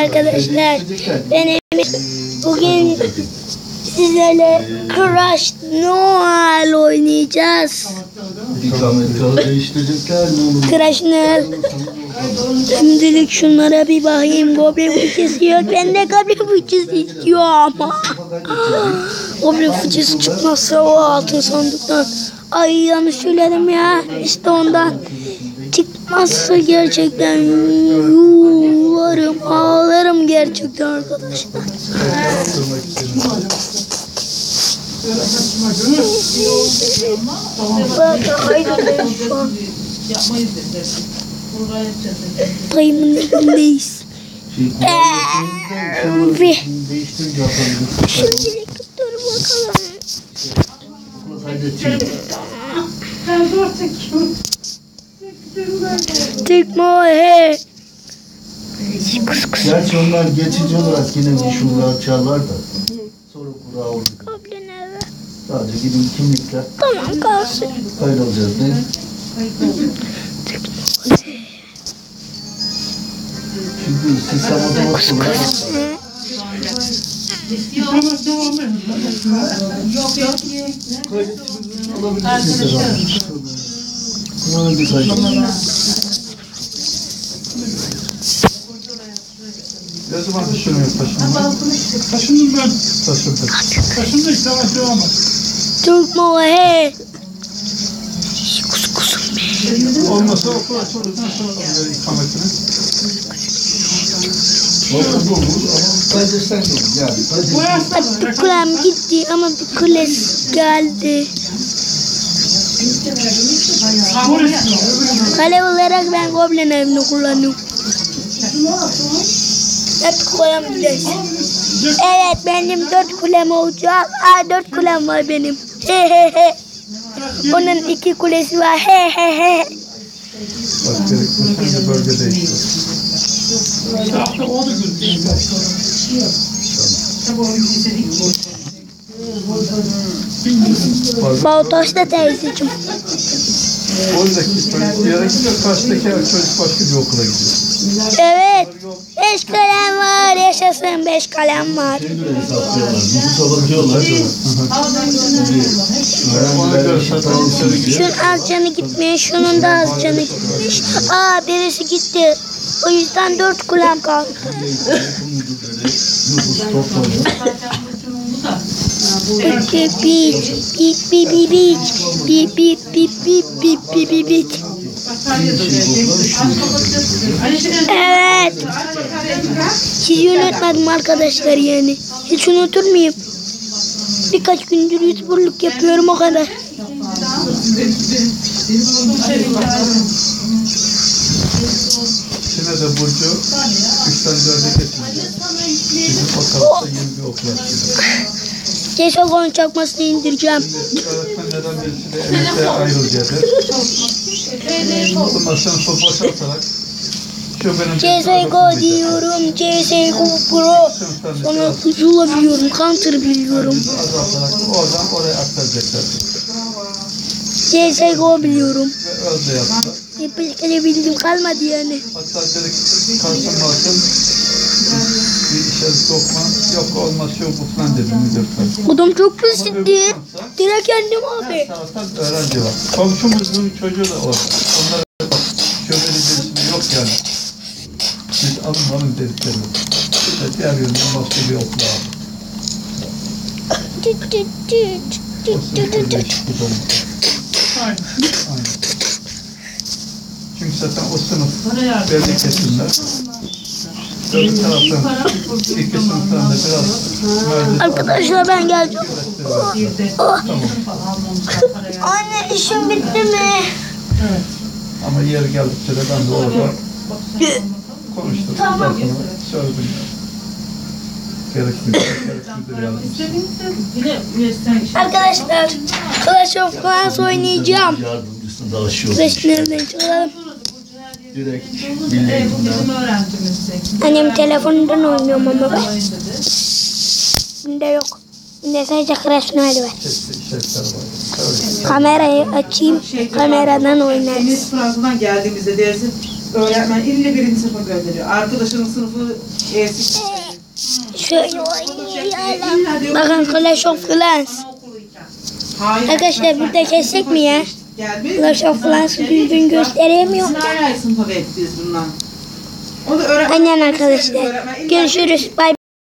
arkadaşlar. Benim bugün sizlerle Crash Noel oynayacağız. Crash Noel. Şimdilik şunlara bir bakayım. Goblin fıçısı yok. Ben de goblin fıçısı istiyor ama. Goblin fıçısı çıkmazsa o altın sandıktan. Ay yanlış söyledim ya. İşte ondan. Çıkmazsa gerçekten yuvarım, ağlarım gerçekten arkadaşlar. Dayımın evindeyiz. Şimdilik dur bakalım. Tekme. Gerçi onlar geçici olarak yine bir şunlar çalar da sonra kura olur. Goblin evi. Sadece gidin kimlikler. Tamam kalsın. Kaydolacağız değil mi? Çünkü sistem otomatik olarak Ne zaman düşünüyorum taşınmayı? Taşındım ben. Taşındı işte ama devam et. Türk he. Olmasa okul açıldıktan sonra da ikametini. bakımda olur ama sadece sen değil yani. Bir kulem gitti ama bir kules geldi. Kale olarak ben Goblin evini kullanıyorum. Hep kulem gider. Evet benim 4 kulem olacak. 4 kulem var benim. Onun 2 kulesi var. Bak gerekirse bölge değişiyor. Baltaş'ta teyzeciğim. Oradaki çocuk bir yere gidiyor, karşıdaki çocuk başka bir okula gidiyor. Evet. 5 kalem var. Yaşasın 5 kalem var. Hesaplıyorlar, nüfus alabiliyorlar. Ona göre satın. Şunun az canı gitmiş. Şunun da az canı gitmiş. Birisi gitti. O yüzden 4 kulem kaldı. Nüfus toplanıyor. Bit. Evet. Sizi unutmadım arkadaşlar yani. Hiç unutur muyum? Birkaç gündür YouTuber'lık yapıyorum o kadar. Yine de Burcu 3'ten 4'e geçince bizim bakalımda yeni bir okul açıyor. CSGO'nun çakmasını indireceğim. Şimdi öğretmenlerden birisi de emekliye ayrılacaktır. Ondan sonra sopa boşaltarak CSGO diyorum. CSGO Pro. Sonra Zula biliyorum. Counter biliyorum. azaltarak oradan oraya aktaracaklar. CSGO biliyorum. Ve öyle yaptılar. Başka ne bildiğim kalmadı yani. Hatta dedik kalsın malsın bir işe sokma yok olmaz yok bu falan dedi müdür falan. Adam çok basitti. Direkt kendim abi. Taraftan öğrenci var. Komşumuzun çocuğu da orada. Onlara bak şöyle birisinde yok yani. Biz alın dedikleri. İşte diğer yönden başka bir okula aldık. O sırada değişik bir durum. Aynen. Çünkü zaten o sınıf belli kesimler. Öbür taraftan iki sınıftan da biraz Arkadaşlar ben geleceğim. Anne işim bitti mi? evet. Ama yer geldikçe de ben de orada konuştum. Tamam. Söyledim yani. Gereklidir yani. Arkadaşlar Clash of Clans oynayacağım. Yardımcısını da aşıyor. Clash nereden çıkalım? Direkt milli eğitimden. Annem telefonundan oynuyorum ama ben. Bunda yok. Bunda sadece Clash Royale var. Kamerayı açayım. Kameradan oynarız. Deniz Fransa'dan geldiğimizde dersin Öğretmen illa birinci sınıfa gönderiyor. Arkadaşının sınıfı eksik. Şöyle oynayalım. Bakın Clash of Clans. Hayır. Arkadaşlar burada kessek mi ya? Clash of Clans'ı düzgün gösteremiyorum. Sınıfa verdik biz bundan. O da öğretmen. Aynen arkadaşlar. Görüşürüz. Bay